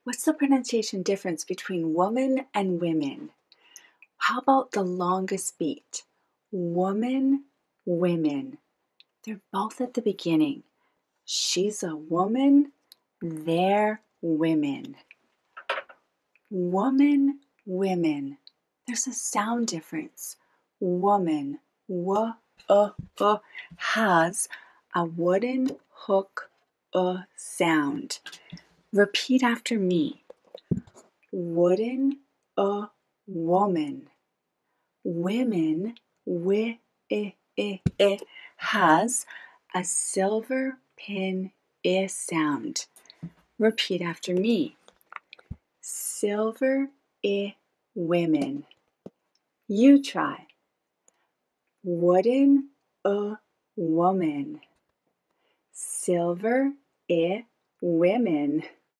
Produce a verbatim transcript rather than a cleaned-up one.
What's the pronunciation difference between woman and women? How about the longest beat? Woman, women. They're both at the beginning. She's a woman, they're women. Woman, women. There's a sound difference. Woman, w, uh, uh, has a wooden hook, uh, sound. Repeat after me. Wooden, uh, woman. Women, wi, I, I, I, has a silver pin, I sound. Repeat after me. Silver, I, women. You try. Wooden, a woman. Silver, I, women.